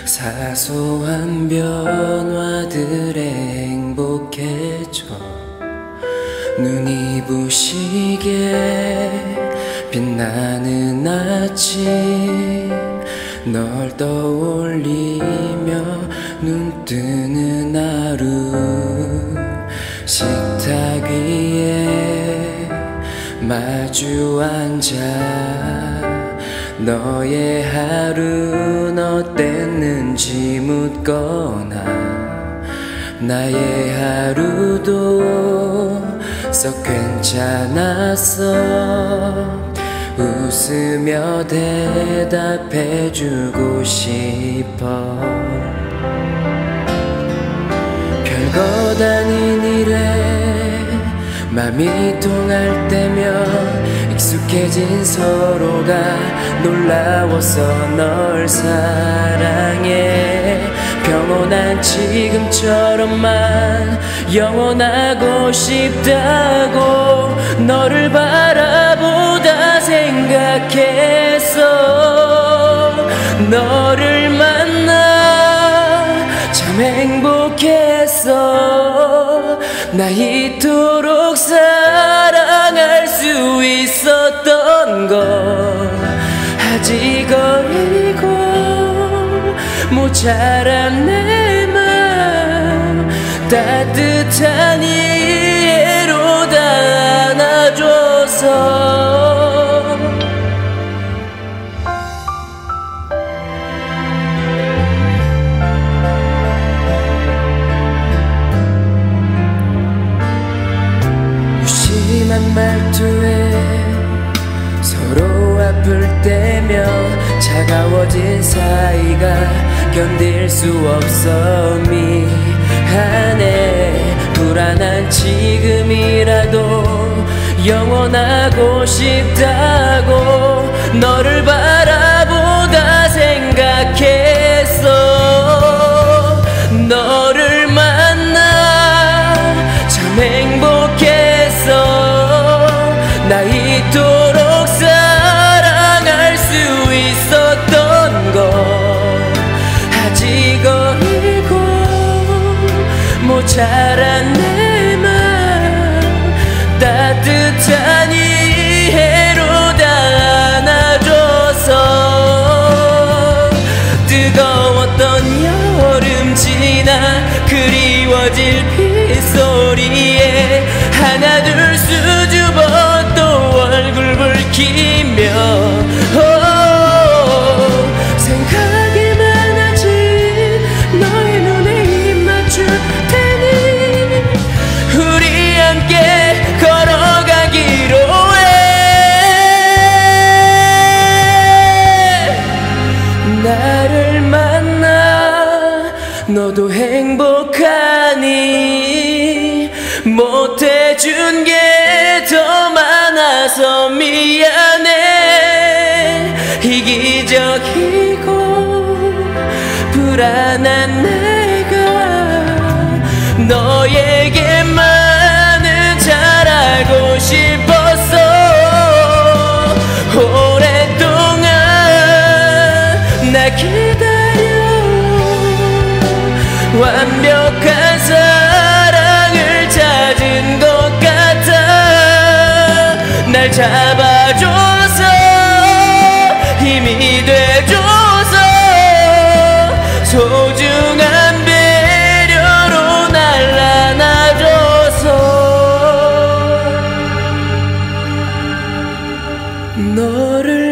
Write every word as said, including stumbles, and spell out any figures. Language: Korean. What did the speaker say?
사소한 변화들에 행복해져 눈이 부시게 빛나는 아침 널 떠올리며 눈 뜨는 하루 식탁 위에 마주 앉아 너의 하루는 어땠는지 묻거나 나의 하루도 썩 괜찮았어 웃으며 대답해주고 싶어 별것 아닌 일에 맘이 통할 때면 익숙해진 서로가 놀라워서 널 사랑해 평온한 지금처럼만 영원하고 싶다고 너를 바라보다 생각했어 너를 만나 참 행복했어 나 이토록 사랑할 수 있었던 건 아직 어리고 모자란 내 맘 따뜻한 이해로 다 안아줘서 무심한 말투에 서로 아플 때면 차가워진 사이가 견딜 수 없어 미안해 불안한 지금이라도 영원하고 싶다고 너를 바라보다 생각했어 너를 만나 참 행복했어 나 이토록 사랑할 수 있었던 건 아직 어리고 모자란 내 맘 따뜻한 이해로 다 안아줘서 뜨거웠던 여름 지나 그리워질 빗소리에 하나 둘 수줍어 또 얼굴 붉히며 생각이 많아진 너의 눈에 입 맞출 테니 우리 함께 걸어가기로 해 나를 만나 너도 행복하니 못해준 게 더 많아서 미안해 이기적이고 불안한 내가 너에게만은 잘하고 싶었어 오랫동안 나 기다려 완벽한 사랑을 찾은 것 같아 날 잡아줘서 힘이 돼줘서 소중한 배려로 날 안아줘서 너를